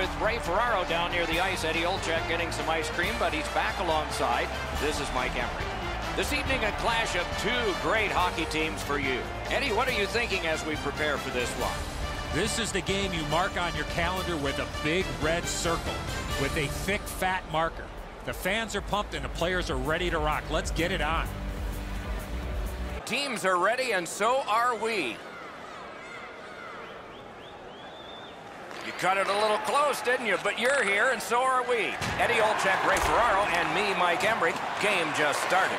with Ray Ferraro down near the ice. Eddie Olczyk getting some ice cream, but he's back alongside. This is Mike Emrick. This evening, a clash of two great hockey teams for you. Eddie, what are you thinking as we prepare for this one? This is the game you mark on your calendar with a big red circle with a thick, fat marker. The fans are pumped and the players are ready to rock. Let's get it on. Teams are ready, and so are we. You cut it a little close, didn't you? But you're here, and so are we. Eddie Olczyk, Ray Ferraro, and me, Mike Emrick. Game just started.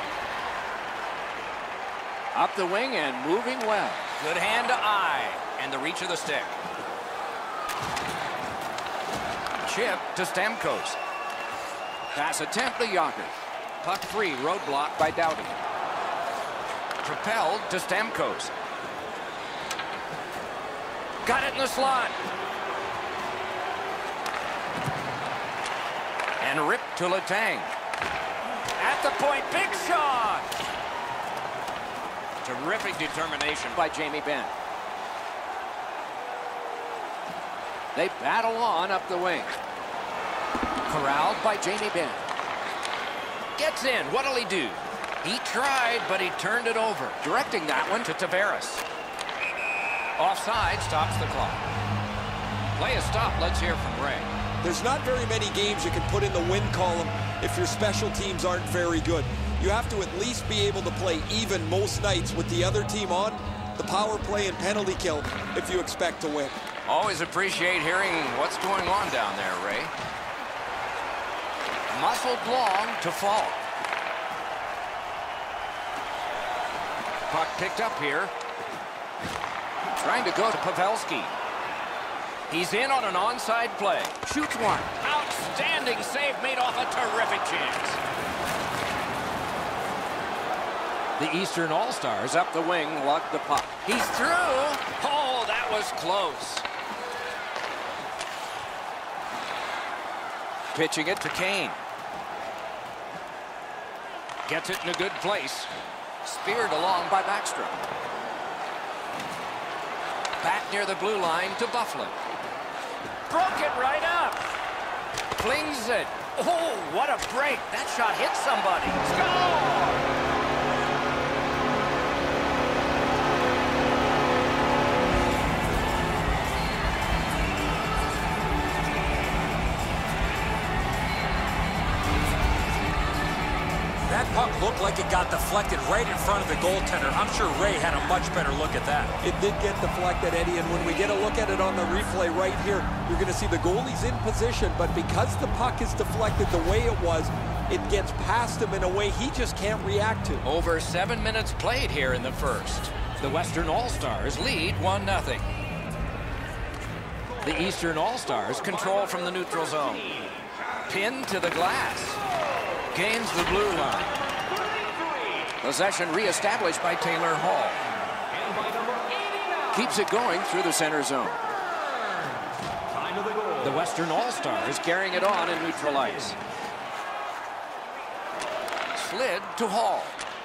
Up the wing and moving well. Good hand to eye, and the reach of the stick. Chip to Stamkos. Pass attempt to Yager. Puck free, roadblock by Doughty. Propelled to Stamkos. Got it in the slot. And ripped to Letang. At the point, big shot! Terrific determination by Jamie Benn. They battle on up the wing. Corralled by Jamie Benn. Gets in. What'll he do? He tried, but he turned it over. Directing that one to Tavares. Offside stops the clock. Play is stopped. Let's hear from Ray. There's not very many games you can put in the win column if your special teams aren't very good. You have to at least be able to play even most nights with the other team on the power play and penalty kill if you expect to win. Always appreciate hearing what's going on down there, Ray. Muscled long to Falk. Puck picked up here. Trying to go to Pavelski. He's in on an onside play. Shoots one. Outstanding save made off a terrific chance. The Eastern All-Stars up the wing lugged the puck. He's through. Oh, that was close. Pitching it to Kane. Gets it in a good place. Speared along by Backstrom. Back near the blue line to Buffalo. Broke it right up. Flings it. Oh, what a break. That shot hit somebody. Score! That puck looked like it got deflected right in front of the goaltender. I'm sure Ray had a much better look at that. It did get deflected, Eddie, and when we get a look at it on the replay right here, you're going to see the goalie's in position, but because the puck is deflected the way it was, it gets past him in a way he just can't react to. Over 7 minutes played here in the first. The Western All-Stars lead 1-0. The Eastern All-Stars control from the neutral zone. Pinned to the glass. Gains the blue line. Possession reestablished by Taylor Hall. Keeps it going through the center zone. The Western All-Stars carrying it on in neutral ice. Slid to Hall.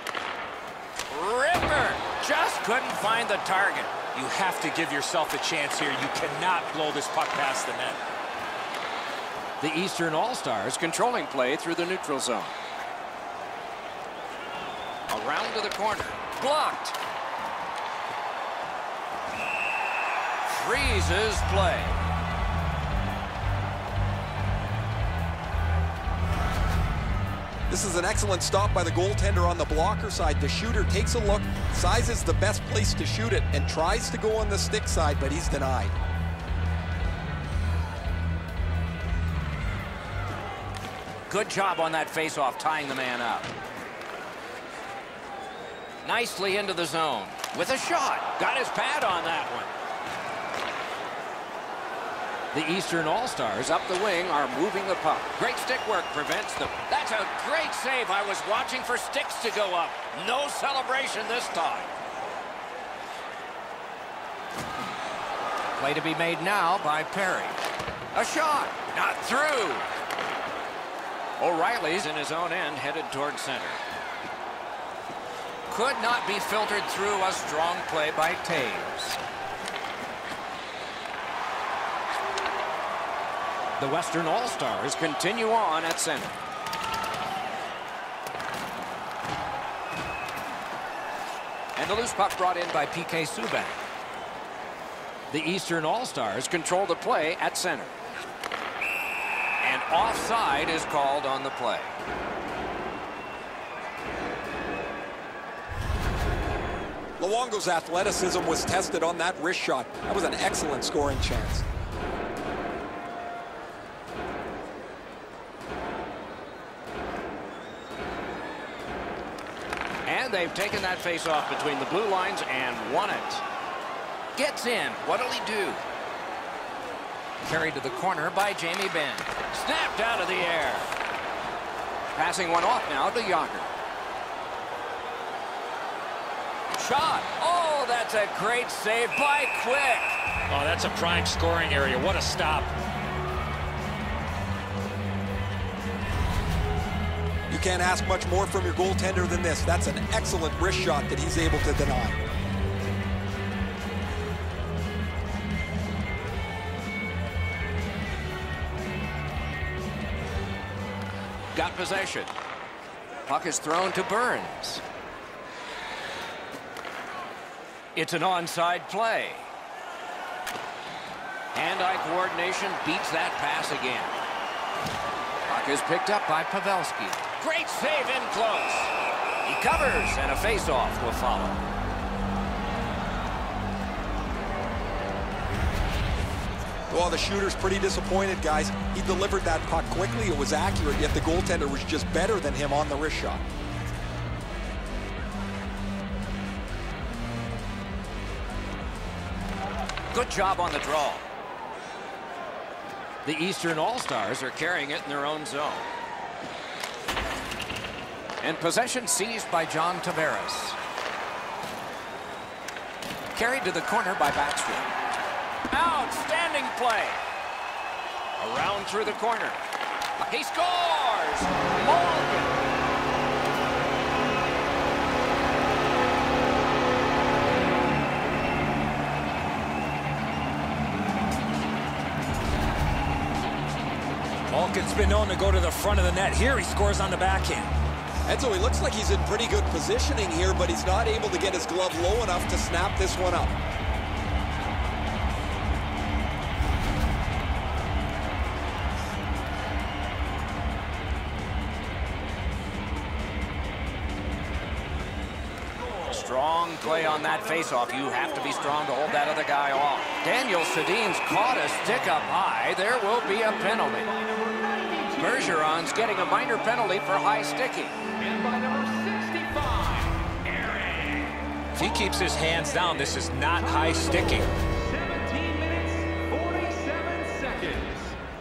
Ripper just couldn't find the target. You have to give yourself a chance here. You cannot blow this puck past the net. The Eastern All-Stars controlling play through the neutral zone. Around to the corner. Blocked. Freezes play. This is an excellent stop by the goaltender on the blocker side. The shooter takes a look, sizes the best place to shoot it, and tries to go on the stick side, but he's denied. Good job on that face-off, tying the man up. Nicely into the zone. With a shot. Got his pad on that one. The Eastern All-Stars up the wing are moving the puck. Great stick work prevents them. That's a great save. I was watching for sticks to go up. No celebration this time. Play to be made now by Perry. A shot. Not through. O'Reilly's in his own end, headed toward center. Could not be filtered through. A strong play by Taves. The Western All-Stars continue on at center. And the loose puck brought in by P.K. Subban. The Eastern All-Stars control the play at center. And offside is called on the play. Luongo's athleticism was tested on that wrist shot. That was an excellent scoring chance. And they've taken that face-off between the blue lines and won it. Gets in. What'll he do? Carried to the corner by Jamie Benn. Snapped out of the air. Passing one off now to Yager. Shot. Oh, that's a great save by Quick. Oh, that's a prime scoring area. What a stop. You can't ask much more from your goaltender than this. That's an excellent wrist shot that he's able to deny. Got possession. Puck is thrown to Burns. It's an onside play. Hand-eye coordination beats that pass again. Puck is picked up by Pavelski. Great save in close. He covers, and a face-off will follow. Well, the shooter's pretty disappointed, guys. He delivered that puck quickly. It was accurate, yet the goaltender was just better than him on the wrist shot. Good job on the draw. The Eastern All-Stars are carrying it in their own zone. And possession seized by John Tavares. Carried to the corner by Backstrom. Outstanding play. Around through the corner. He scores! Morgan. Malkin's been known to go to the front of the net. Here he scores on the backhand. Enzo, he looks like he's in pretty good positioning here, but he's not able to get his glove low enough to snap this one up. Strong play on that faceoff. You have to be strong to hold that other guy off. Daniel Sedin's caught a stick up high. There will be a penalty. Bergeron's getting a minor penalty for high sticking. And by number 65, Eric. If he keeps his hands down, this is not high sticking. 17 minutes, 47 seconds.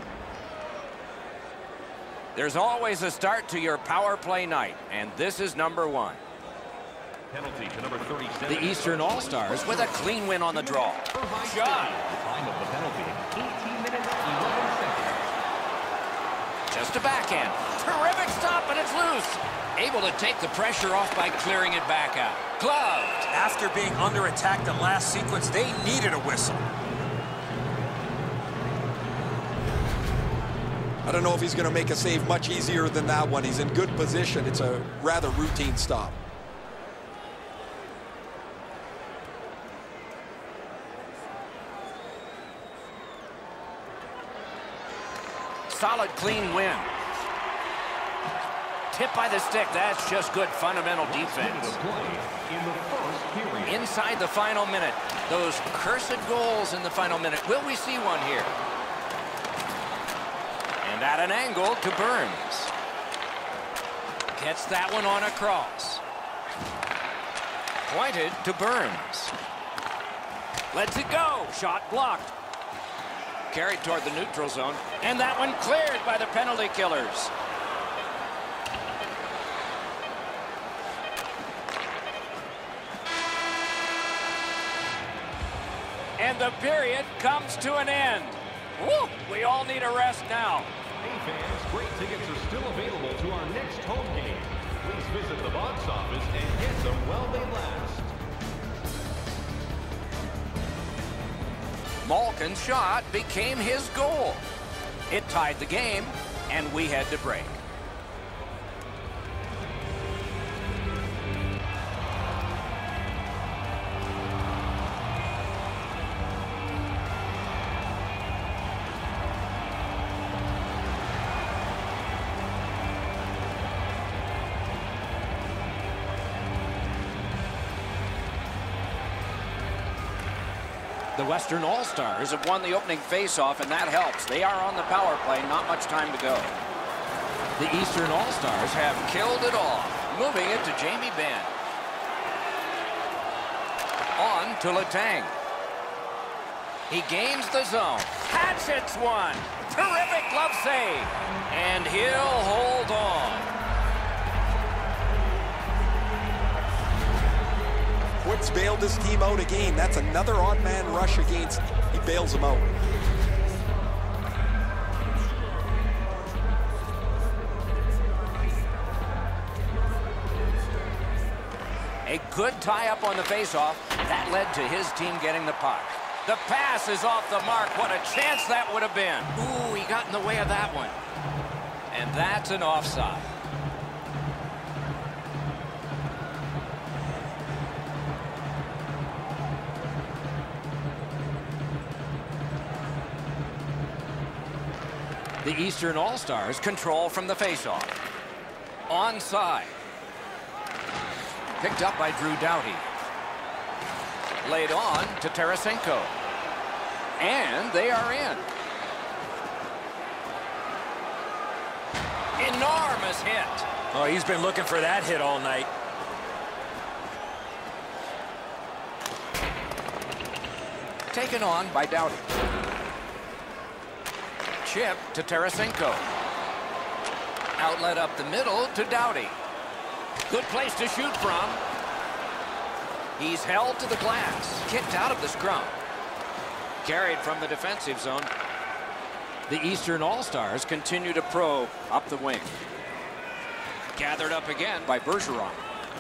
There's always a start to your power play night, and this is number one. Penalty to number 37. The Eastern All-Stars with a clean win on the draw. Shot. Time of the penalty, 18 minutes, 11 seconds. Just a backhand. Terrific stop, and it's loose. Able to take the pressure off by clearing it back out. Gloved. After being under attack the last sequence, they needed a whistle. I don't know if he's going to make a save much easier than that one. He's in good position. It's a rather routine stop. Solid, clean win. Tip by the stick. That's just good fundamental defense. Inside the final minute. Those cursed goals in the final minute. Will we see one here? And at an angle to Burns. Gets that one on a cross. Pointed to Burns. Lets it go. Shot blocked. Carried toward the neutral zone, and that one cleared by the penalty killers. And the period comes to an end. Woo! We all need a rest now. Hey fans, great tickets are still available to our next home game. Please visit the box office and get them while they last. Malkin's shot became his goal. It tied the game, and we had to break. The Western All-Stars have won the opening face-off, and that helps. They are on the power play, not much time to go. The Eastern All-Stars have killed it off, moving it to Jamie Benn. On to Letang. He gains the zone. Hatchets one. Terrific glove save. And he'll hold on. Quick's bailed his team out again. That's another odd-man rush against. He bails him out. A good tie-up on the face-off. That led to his team getting the puck. The pass is off the mark. What a chance that would have been. Ooh, he got in the way of that one. And that's an offside. The Eastern All-Stars control from the faceoff. Onside. Picked up by Drew Doughty. Laid on to Tarasenko. And they are in. Enormous hit. Oh, he's been looking for that hit all night. Taken on by Doughty. Chip to Tarasenko. Outlet up the middle to Doughty. Good place to shoot from. He's held to the glass. Kicked out of the scrum. Carried from the defensive zone. The Eastern All-Stars continue to probe up the wing. Gathered up again by Bergeron.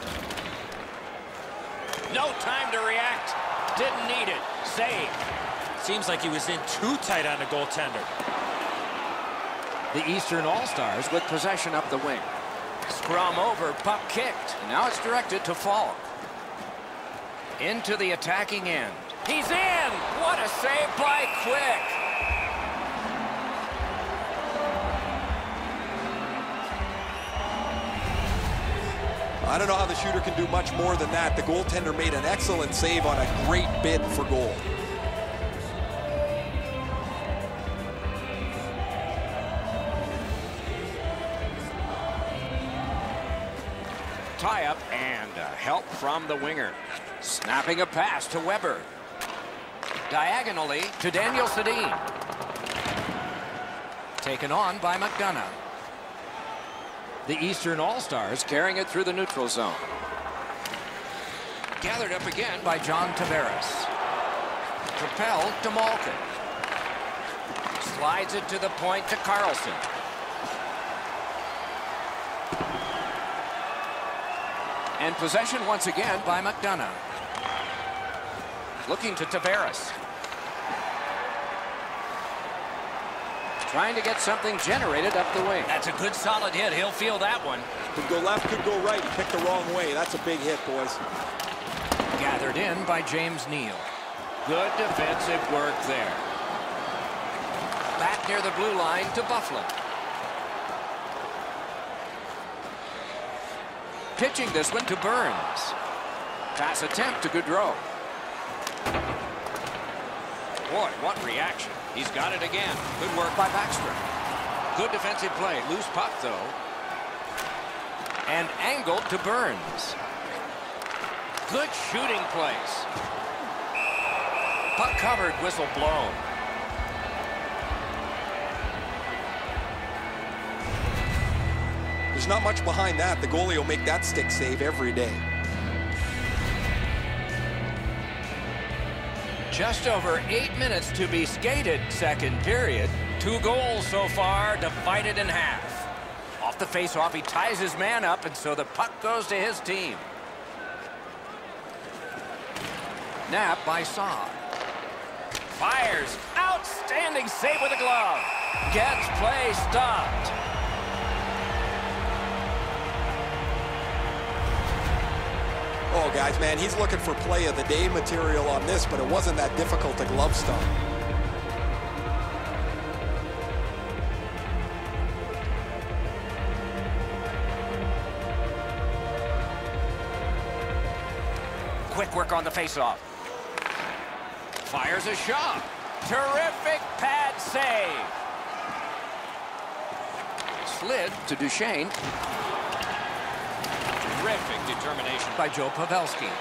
No time to react. Didn't need it. Save. Seems like he was in too tight on the goaltender. The Eastern All-Stars with possession up the wing. Scrum over, puck kicked. Now it's directed to Falk. Into the attacking end. He's in! What a save by Quick! I don't know how the shooter can do much more than that. The goaltender made an excellent save on a great bid for goal. Tie-up and help from the winger. Snapping a pass to Weber. Diagonally to Daniel Sedin. Taken on by McDonough. The Eastern All-Stars carrying it through the neutral zone. Gathered up again by John Tavares. Propelled to Malkin. Slides it to the point to Carlson. And possession once again by McDonough. Looking to Tavares. Trying to get something generated up the wing. That's a good solid hit. He'll feel that one. Could go left, could go right. He picked the wrong way. That's a big hit, boys. Gathered in by James Neal. Good defensive work there. Back near the blue line to Byfuglien. Pitching this one to Burns. Pass attempt to Gaudreau. Boy, what reaction. He's got it again. Good work by Backstrom. Good defensive play. Loose puck, though. And angled to Burns. Good shooting place. Puck covered, whistle blown. There's not much behind that. The goalie will make that stick save every day. Just over 8 minutes to be skated, second period. 2 goals so far, divided in half. Off the face-off, he ties his man up, and so the puck goes to his team. Nap by Saad. Fires. Outstanding save with a glove. Gets play stopped. Oh, guys, man, he's looking for play of the day material on this, but it wasn't that difficult to glove stop. Quick work on the faceoff. Fires a shot. Terrific pad save. Slid to Duchesne. Terrific determination by Joe Pavelski.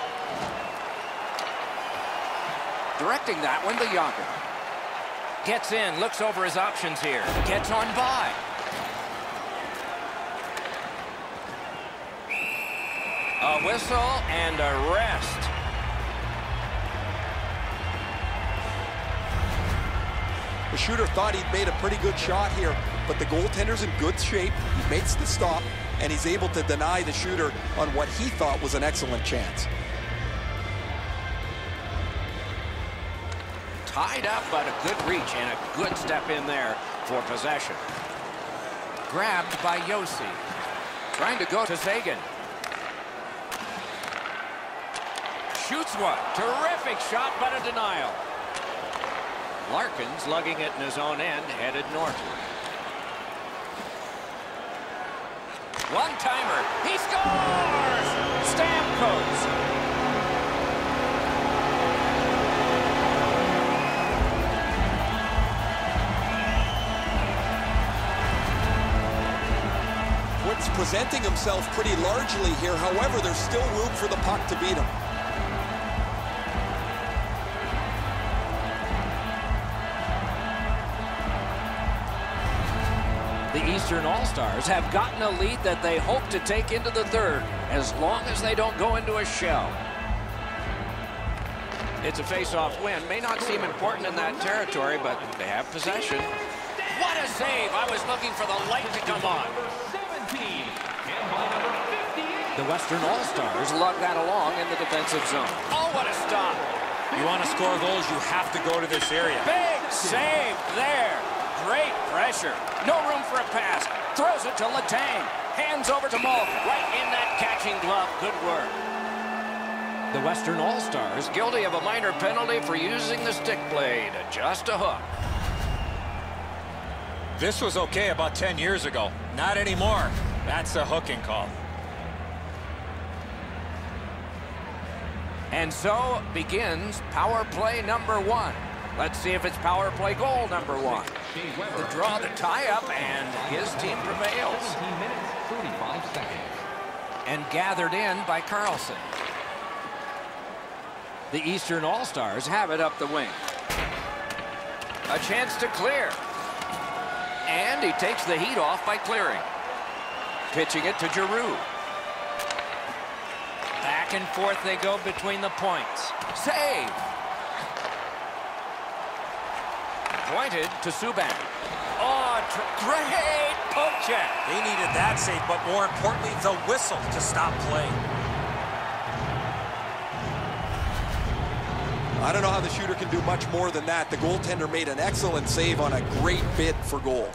Directing that one to Yager. Gets in, looks over his options here. Gets on by. A whistle and a rest. The shooter thought he'd made a pretty good shot here, but the goaltender's in good shape. He makes the stop, and he's able to deny the shooter on what he thought was an excellent chance. Tied up, but a good reach and a good step in there for possession. Grabbed by Yossi. Trying to go to Sagan. Shoots one. Terrific shot, but a denial. Larkins lugging it in his own end, headed northward. One-timer. He scores! Stamkos. Wood's presenting himself pretty largely here. However, there's still room for the puck to beat him. The Eastern All-Stars have gotten a lead that they hope to take into the third, as long as they don't go into a shell. It's a face-off win. May not seem important in that territory, but they have possession. What a save! I was looking for the light to come on. The Western All-Stars lug that along in the defensive zone. Oh, what a stop! You want to score goals, you have to go to this area. Big save there. Great pressure. No room for a pass. Throws it to Letang. Hands over to Malk. Right in that catching glove. Good work. The Western All-Stars guilty of a minor penalty for using the stick blade. Just a hook. This was okay about 10 years ago. Not anymore. That's a hooking call. And so begins power play number 1. Let's see if it's power play goal number 1. The draw, the tie-up, and his team prevails. 17 minutes, 35 seconds. And gathered in by Carlson. The Eastern All-Stars have it up the wing. A chance to clear. And he takes the heat off by clearing. Pitching it to Giroux. Back and forth they go between the points. Save! Pointed to Subban. Oh, great poke check. They needed that save, but more importantly, the whistle to stop play. I don't know how the shooter can do much more than that. The goaltender made an excellent save on a great bid for goal.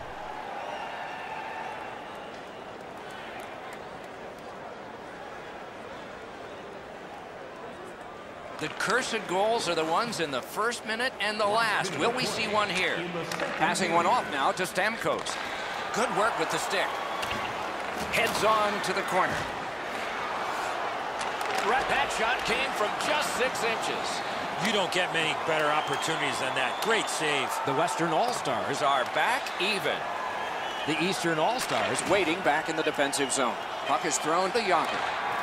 The cursed goals are the ones in the first minute and the last. Will we see one here? Passing one off now to Stamkos. Good work with the stick. Heads on to the corner. That shot came from just 6 inches. You don't get many better opportunities than that. Great save. The Western All-Stars are back even. The Eastern All-Stars waiting back in the defensive zone. Puck is thrown to Yager.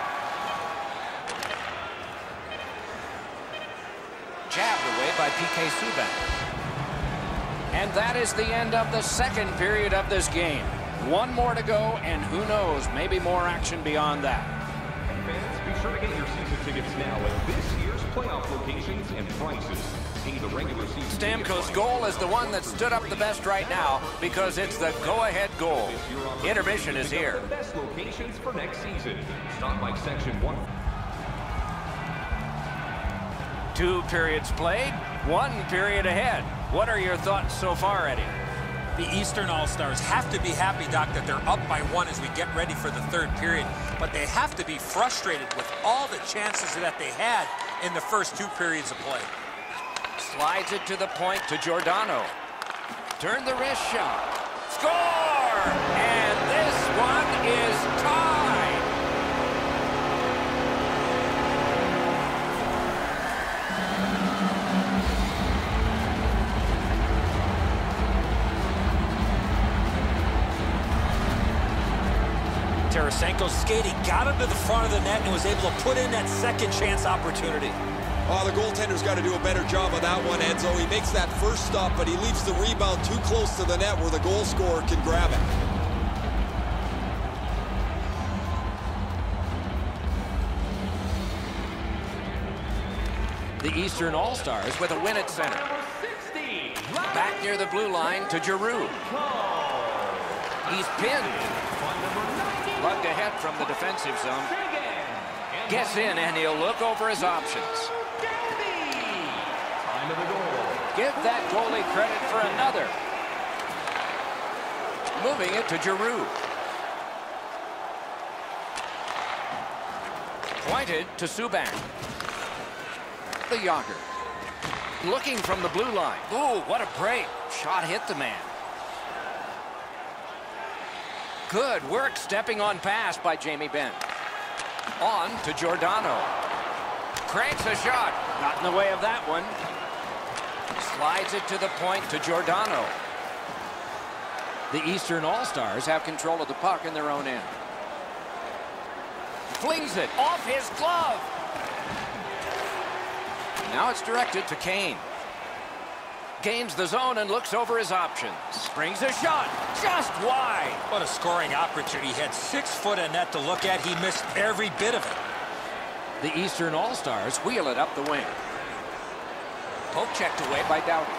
Jabbed away by PK Subban. And that is the end of the second period of this game. One more to go, and who knows, maybe more action beyond that. Fans, be sure to get your season tickets now at this year's playoff locations and prices. See the regular season. Stamkos' goal is the one that stood up the best right now because it's the go-ahead goal. Intermission is here. The best locations for next season. Stop by section 1. 2 periods played, 1 period ahead. What are your thoughts so far, Eddie? The Eastern All-Stars have to be happy, Doc, that they're up by 1 as we get ready for the third period. But they have to be frustrated with all the chances that they had in the first 2 periods of play. Slides it to the point to Giordano. Turn the wrist shot. Score! And this one is tied. Tarasenko's skating got him to the front of the net and was able to put in that second chance opportunity. Oh, the goaltender's got to do a better job of that one, Enzo. He makes that first stop, but he leaves the rebound too close to the net where the goal scorer can grab it. The Eastern All-Stars with a win at center. Back near the blue line to Giroux. He's pinned. Lugged ahead from the defensive zone. Gets in, and he'll look over his options. Give that goalie credit for another. Moving it to Giroux. Pointed to Subban. The Yager. Looking from the blue line. Ooh, what a break. Shot hit the man. Good work stepping on pass by Jamie Benn. On to Giordano. Cranks a shot. Not in the way of that one. Slides it to the point to Giordano. The Eastern All-Stars have control of the puck in their own end. Flings it off his glove. Now it's directed to Kane. Gains the zone and looks over his options. Brings a shot just wide. What a scoring opportunity. He had 6 foot of net to look at. He missed every bit of it. The Eastern All-Stars wheel it up the wing. Poke checked away by Doughty.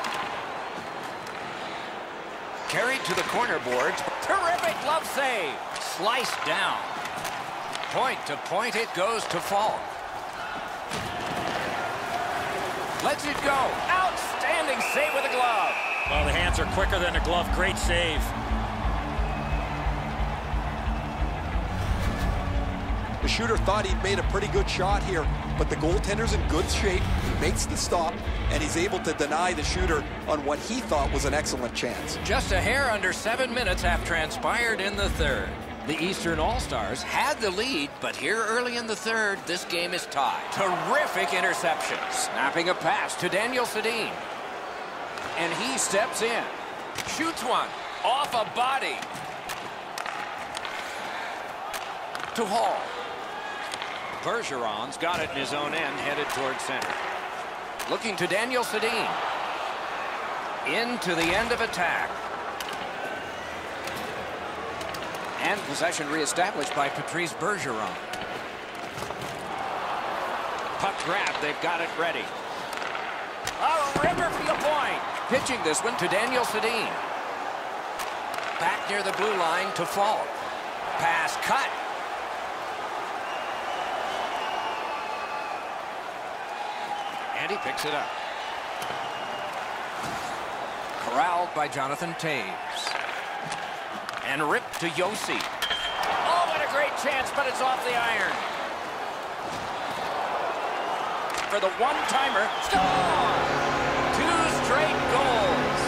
Carried to the corner boards. Terrific glove save. Sliced down. Point to point it goes to Falk. Lets it go. Outstanding save with a glove. Well, the hands are quicker than the glove. Great save. The shooter thought he'd made a pretty good shot here, but the goaltender's in good shape. He makes the stop, and he's able to deny the shooter on what he thought was an excellent chance. Just a hair under 7 minutes have transpired in the third. The Eastern All-Stars had the lead, but here early in the third, this game is tied. Terrific interception. Snapping a pass to Daniel Sedin. And he steps in. Shoots one. Off a body. To Hall. Bergeron's got it in his own end, headed towards center. Looking to Daniel Sedin. Into the end of attack. And possession reestablished by Patrice Bergeron. Puck grab, they've got it ready. A ripper from the point. Pitching this one to Daniel Sedin. Back near the blue line to Falk. Pass cut. And he picks it up. Corralled by Jonathan Toews. And ripped to Josi. Oh, what a great chance, but it's off the iron. For the one-timer, score! 2 straight goals.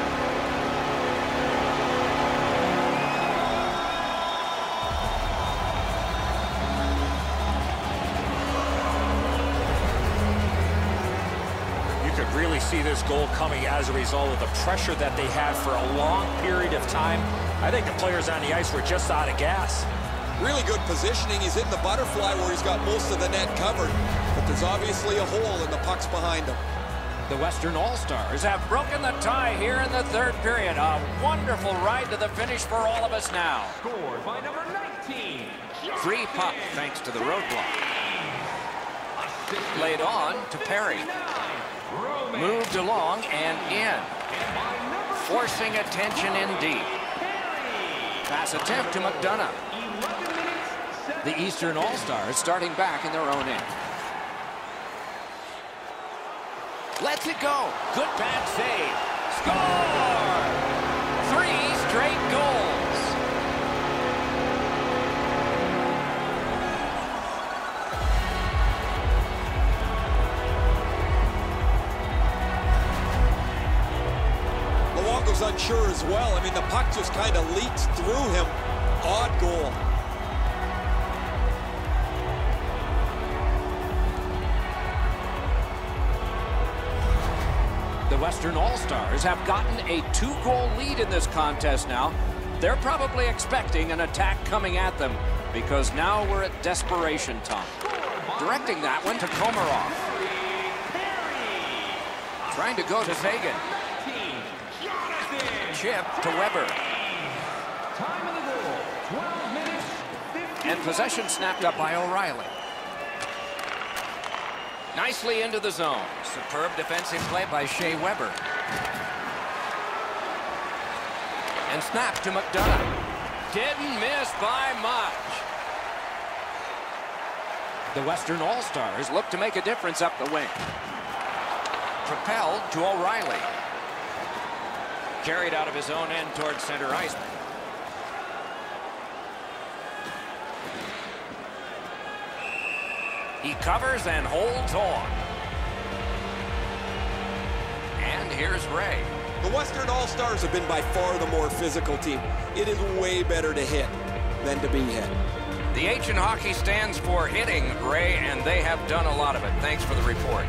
You could really see this goal coming as a result of the pressure that they had for a long period of time. I think the players on the ice were just out of gas. Really good positioning. He's in the butterfly where he's got most of the net covered, but there's obviously a hole and the puck's behind him. The Western All-Stars have broken the tie here in the third period. A wonderful ride to the finish for all of us now. Scored by number 19. Free puck thanks to the roadblock. Laid on to Perry. Moved along and in. Forcing attention in deep. Pass attempt to McDonough. The Eastern All-Stars starting back in their own end. Lets it go. Good pad save. Score! sure as well. I mean, the puck just kind of leaks through him. Odd goal. The Western All-Stars have gotten a 2-goal lead in this contest now. They're probably expecting an attack coming at them because now we're at desperation time. Directing that one to Komarov. Trying to go to Zagan. Chip to Weber. Time of the goal, 12 minutes, 15. And possession snapped up by O'Reilly. Nicely into the zone. Superb defensive play by Shea Weber. And snapped to McDonough. Didn't miss by much. The Western All-Stars look to make a difference up the wing. Propelled to O'Reilly. Carried out of his own end towards center ice. He covers and holds on. And here's Ray. The Western All-Stars have been by far the more physical team. It is way better to hit than to be hit. The H in hockey stands for hitting, Ray, and they have done a lot of it. Thanks for the report.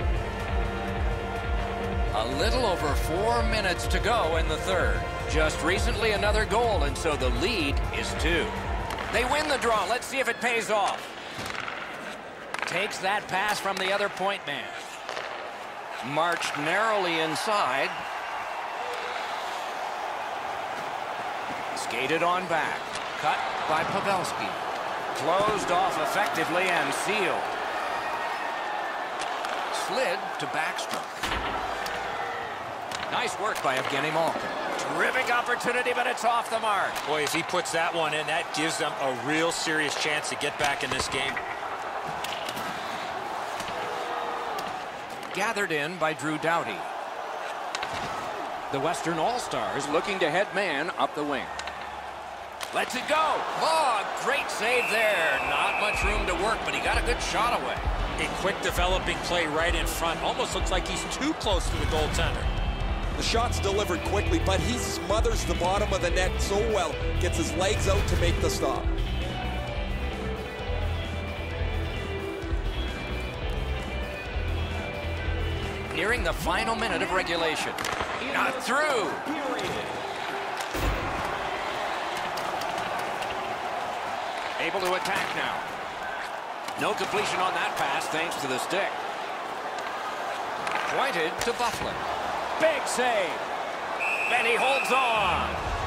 A little over 4 minutes to go in the third. Just recently another goal, and so the lead is 2. They win the draw. Let's see if it pays off. Takes that pass from the other point man. Marched narrowly inside. Skated on back. Cut by Pavelski. Closed off effectively and sealed. Slid to Backstrom. Nice work by Evgeny Malkin. Terrific opportunity, but it's off the mark. Boy, if he puts that one in, that gives them a real serious chance to get back in this game. Gathered in by Drew Doughty. The Western All-Stars looking to head man up the wing. Lets it go. Oh, great save there. Not much room to work, but he got a good shot away. A quick developing play right in front. Almost looks like he's too close to the goaltender. The shot's delivered quickly, but he smothers the bottom of the net so well. Gets his legs out to make the stop. Nearing the final minute of regulation. Not through. Able to attack now. No completion on that pass thanks to the stick. Pointed to Byfuglien. Big save. And he holds on.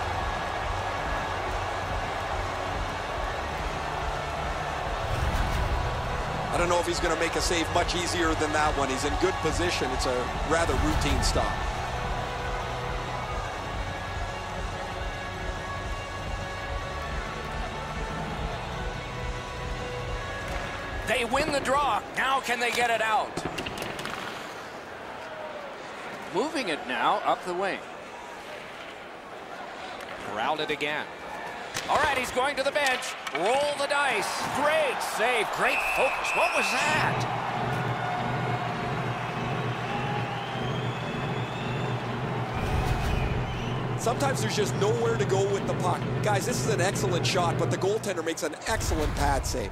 I don't know if he's going to make a save much easier than that one. He's in good position. It's a rather routine stop. They win the draw. Now can they get it out? Moving it now up the wing. Corralled it again. All right, he's going to the bench. Roll the dice. Great save. Great focus. What was that? Sometimes there's just nowhere to go with the puck. Guys, this is an excellent shot, but the goaltender makes an excellent pad save.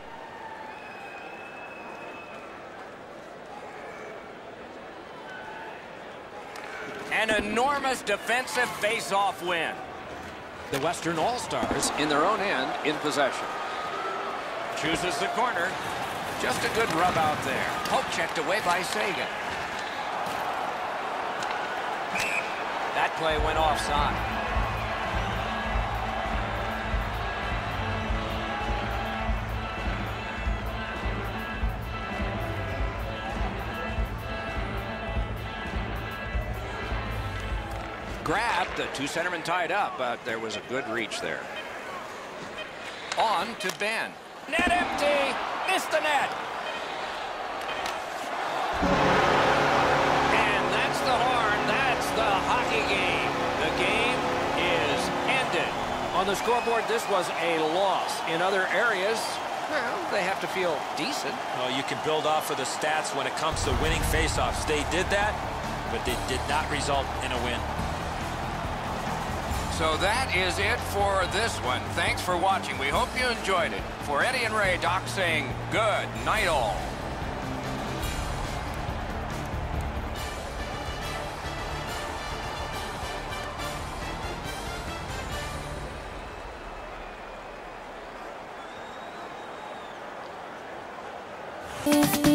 An enormous defensive face-off win. The Western All-Stars in their own end in possession. Chooses the corner. Just a good rub out there. Poke checked away by Sagan. That play went offside. Grabbed, the two centermen tied up, but there was a good reach there. On to Ben. Net empty! Missed the net! And that's the horn. That's the hockey game. The game is ended. On the scoreboard, this was a loss. In other areas, well, they have to feel decent. Well, you can build off of the stats when it comes to winning faceoffs. They did that, but they did not result in a win. So that is it for this one. Thanks for watching. We hope you enjoyed it. For Eddie and Ray, Doc saying good night all. If